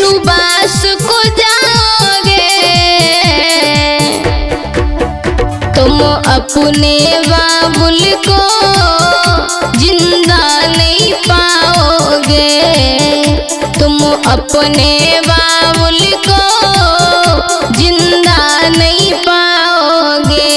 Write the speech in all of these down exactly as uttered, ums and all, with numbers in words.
बनवास को जाओगे तुम अपने बाबुल को जिंदा नहीं पाओगे, तुम अपने बाबुल को जिंदा नहीं पाओगे।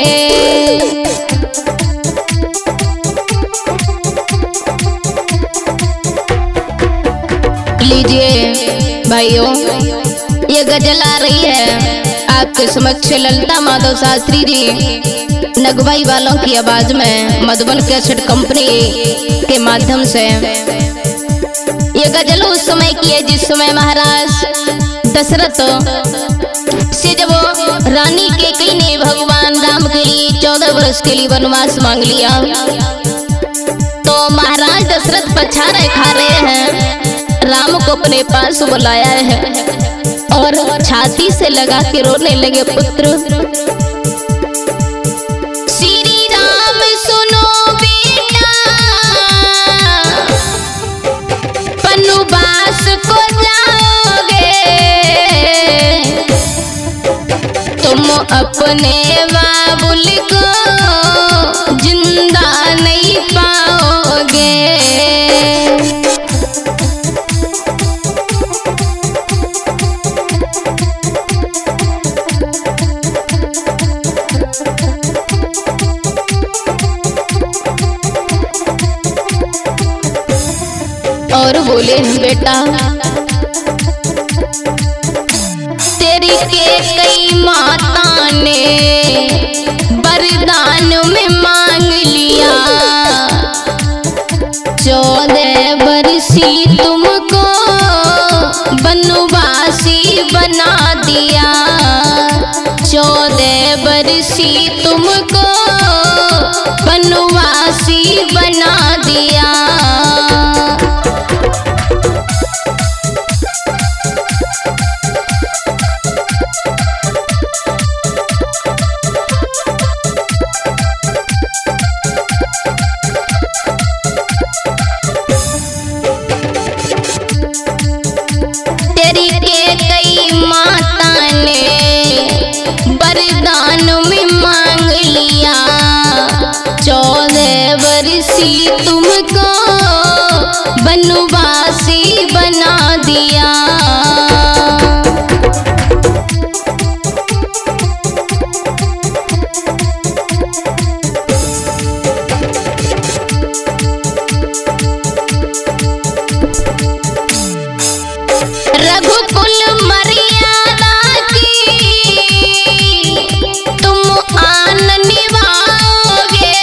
लीजिए भाइयों, ये गजल आ रही है आपके समक्ष ललिता माधव शास्त्री जी नगवाई वालों की आवाज में मधुबन कैसेट कंपनी के माध्यम से। ये गजल उस समय की है जिस समय महाराज दशरथ से जब रानी केकई ने भगवान राम के लिए चौदह वर्ष के लिए वनवास मांग लिया, तो महाराज दशरथ पछाड़े खा रहे हैं, राम को अपने पास बुलाया है और छाती से लगा के रोने लगे, पुत्र श्री राम सुनो बेटा, बनवास को जाओगे तुम अपने बाबुल को जिंदा नहीं पाओगे। और बोले बेटा तेरी केकई माता ने वरदान में मांग लिया, चौदह वर्षी तुमको बनवासी बना दिया, चौदह वर्षी तुमको बनवासी बना दिया। तेरी केकई माता ने वरदान में मांग लिया, चौदह वर्षी तुमको बनवासी बना दिया। रघुकुल मर्यादा की तुम आन निभाओगे,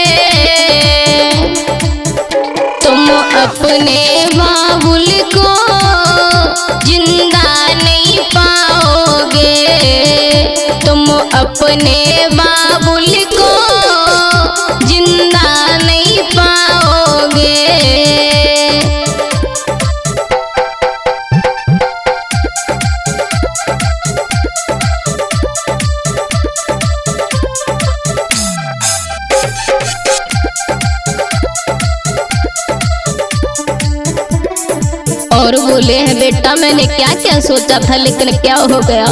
तुम अपने बाबुल को जिंदा नहीं पाओगे, तुम अपने बाबुल को जिंदा नहीं पाओगे। और बोले हैं बेटा मैंने क्या क्या सोचा था लेकिन क्या हो गया,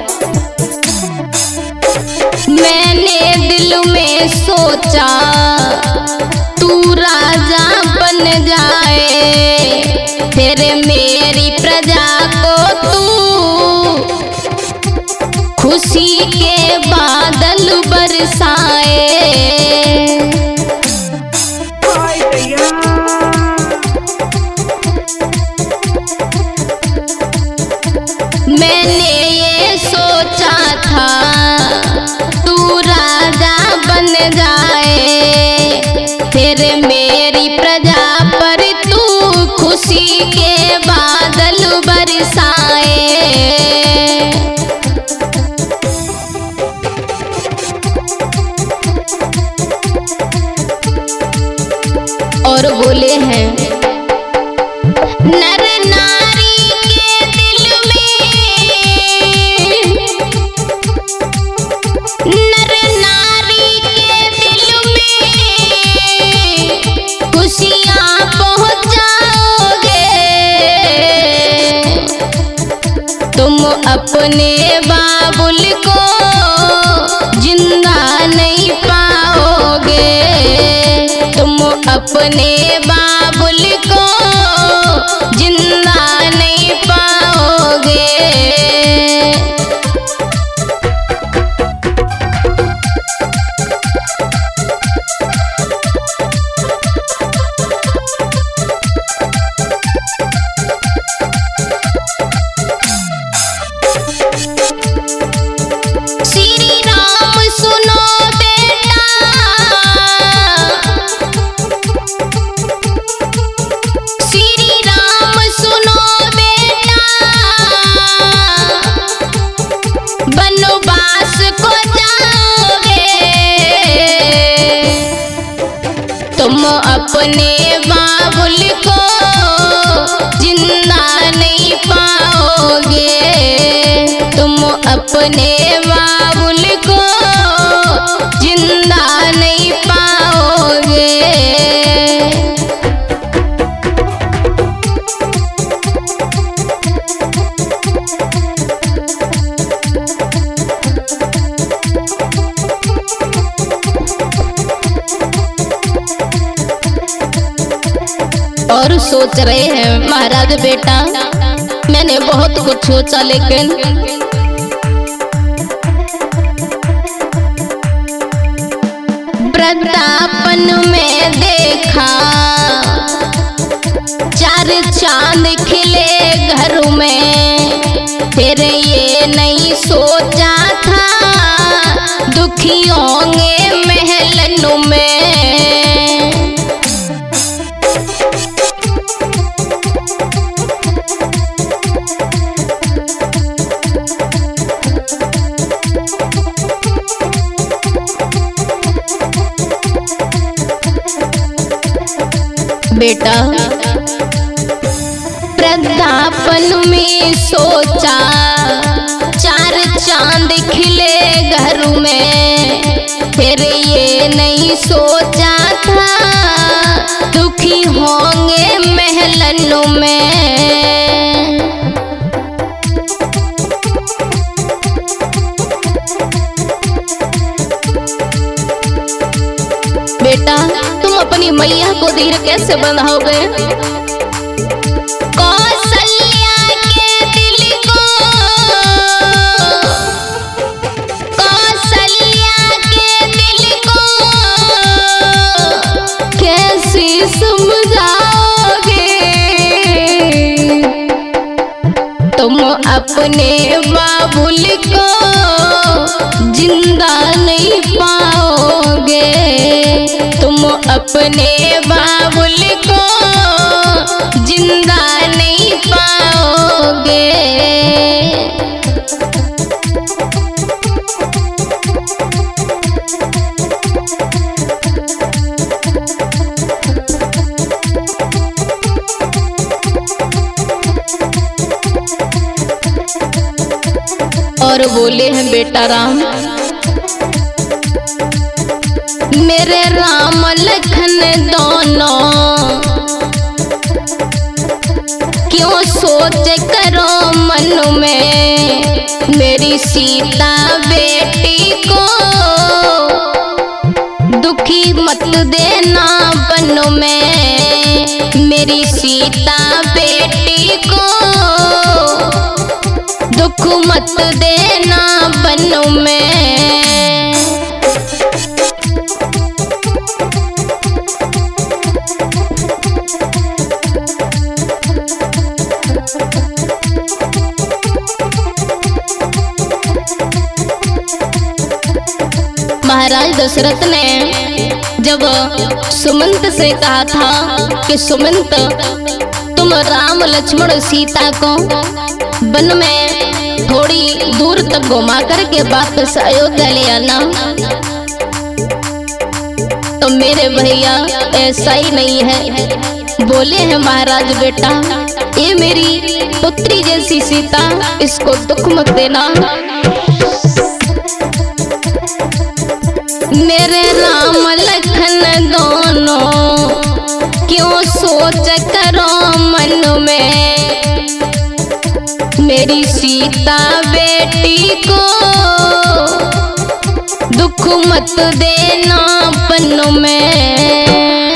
मैंने दिल में सोचा तू राजा बन जाए, फिर मेरी प्रजा को तू खुशी के बादल बरसाए। मैंने ये सोचा था तू राजा बन जाए, फिर मेरी प्रजा पर तू खुशी के बादल बरसाए। और बोले हैं नर नारी के दिल में, नर नारी के दिल में खुशियाँ पहुँचाओगे, अपने बाबुल को जिंदा नहीं पाओगे, तुम अपने बाबुल को जिंदा नहीं पाओगे। तुम अपने बाबुल को जिंदा नहीं पाओगे, तुम अपने बाबुल को जिंदा नहीं पाओगे। और सोच रहे हैं महाराज बेटा, मैंने बहुत कुछ सोचा लेकिन वृद्धापन में देखा चार चांद खिले घर में, फिर ये नहीं सोचा था दुखी होंगे महलों में। बेटा वृद्धापन में सोचा चार चांद खिले घर में, फिर ये नहीं सोचा था दुखी होंगे महलों में। बेटा तुम अपनी मैया को धीरे कैसे बंधाओगे? कौशल्या के दिल को, कौशल्या के दिल को कैसे समझाओगे? तुम अपने बाबुल को जिंदा नहीं पाओगे, तुम अपने बाबुल को जिंदा नहीं पाओगे। और बोले हैं बेटा राम, मेरे राम लखन दोनों क्यों सोच करो मन में, मेरी सीता बेटी को दुखी मत देना बन में, मेरी सीता बेटी को दुख मत देना बन में। महाराज दशरथ ने जब सुमंत से कहा था कि सुमंत तुम राम लक्ष्मण सीता को वन में थोड़ी दूर तक घुमा करके वापस अयोध्या ले आना, तो मेरे भैया ऐसा ही नहीं है। बोले हैं महाराज बेटा, ये मेरी पुत्री जैसी सीता, इसको दुख मत देना। मेरे राम लखन दोनों क्यों सोच करो मन में, तेरी सीता बेटी को दुख मत देना पन्नों में।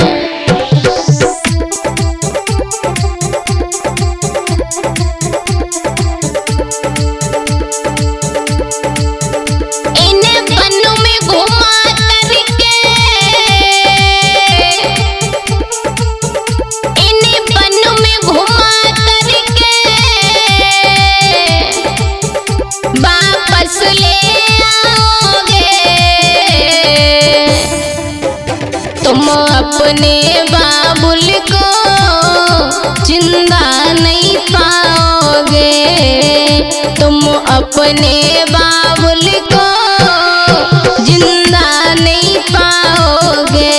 इन्हें पन्नों में घुमा करके, इन्हें पन्नों में घुमा करके वापस ले तुम अपने बाबुल को जिंदा नहीं पाओगे, तुम अपने बाबुल को जिंदा नहीं पाओगे।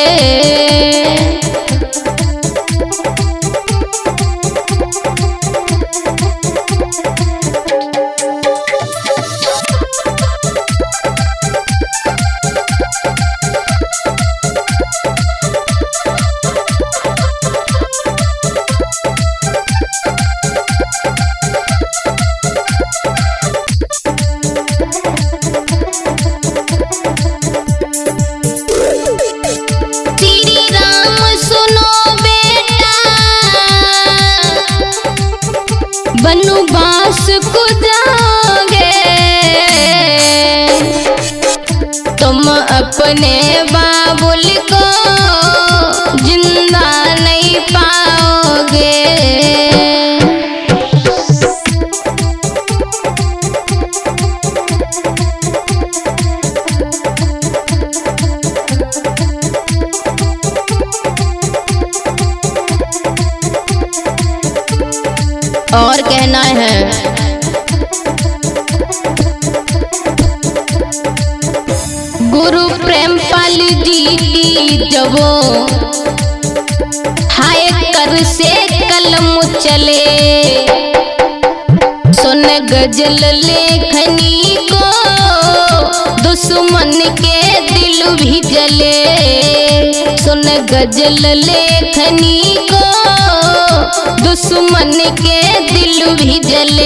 वनवास को जाओगे तुम अपने बाबुल को जिंदा नहीं पाओगे। और कहना है गुरु प्रेमपाल जी की जब हाय कर से कलम चले, सुन गजल लेखनी को दुश्मन के दिल भी जले, सुन गजल लेखनी को दुश्मन के दिल भी जले।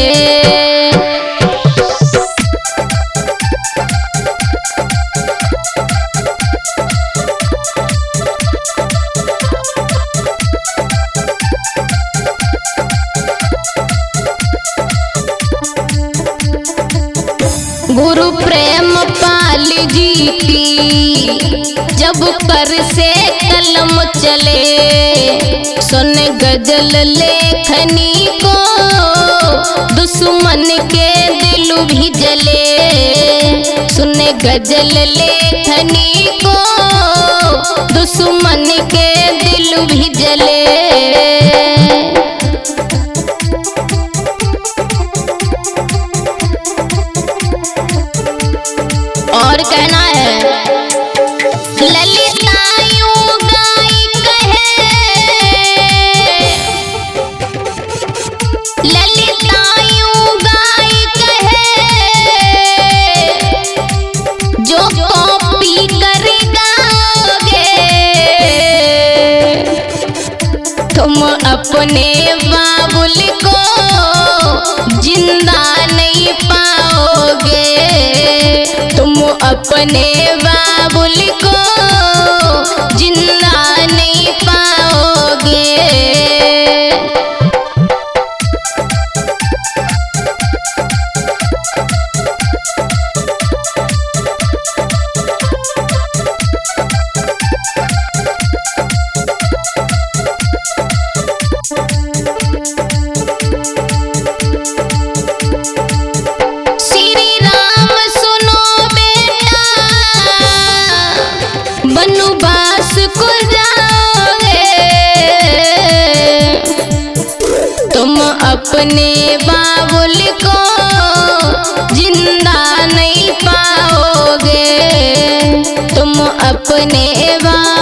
गुरु प्रेमपाल जी की जब कर से कलम चले, सुन गजल लेखनी को दुश्मन के दिल भी जले, सुन गजल लेखनी को दुश्मन के दिल भी जले। और कहना है ललितायूं गाई कहे, ललितायूं गाई कहे जो कॉपी कर गाओगे तुम अपने बाबुल को जिंदा नहीं पाओगे, तुम अपने बाबुल को जिंदा नहीं पाओगे। वनवास को जाओगे तुम अपने बाबुल को जिंदा नहीं पाओगे, तुम अपने बाबुल